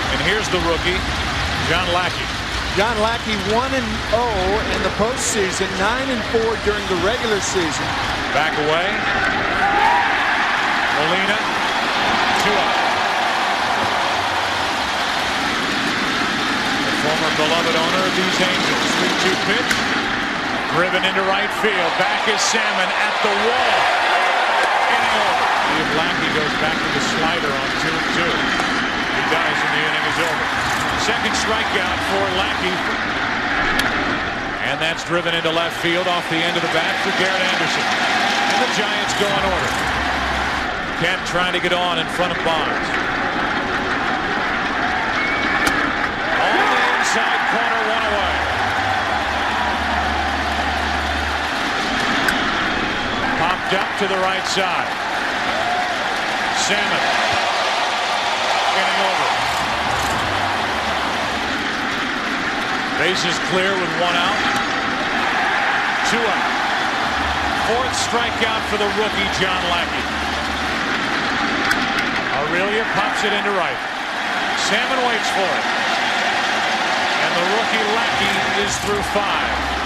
And here's the rookie, John Lackey. John Lackey 1-0 in the postseason, 9-4 during the regular season. Back away. Molina, 2 out. The former beloved owner of these Angels. 3-2 pitch. Driven into right field. Back is Salmon at the wall. Inning over. If Lackey goes back to the slider on 2-2. He does, and the inning is over. Second strikeout for Lackey. And that's driven into left field off the end of the bat for Garrett Anderson. And the Giants go in order. Kent trying to get on in front of Bonds. On the inside corner, 1 away. Popped up to the right side. Salmon. Inning over. Bases clear with 1 out. 2 out. Fourth strikeout for the rookie, John Lackey. Aurelia pops it into right. Salmon waits for it. And the rookie Lackey is through 5.